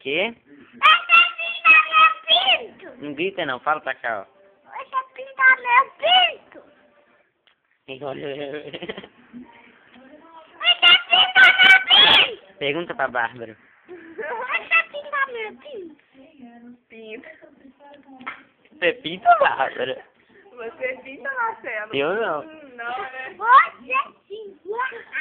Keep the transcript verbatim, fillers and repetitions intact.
quê? Você pinta meu pinto! Não grita não, fala pra cá, ó. Você pinta meu pinto! Você pinta meu pinto! Pergunta pra Bárbara. Você pinta meu pinto? Pinta. Você pinta, Bárbara? Você pinta, Marcelo? Eu não. Hum, Não, né? Você pinta!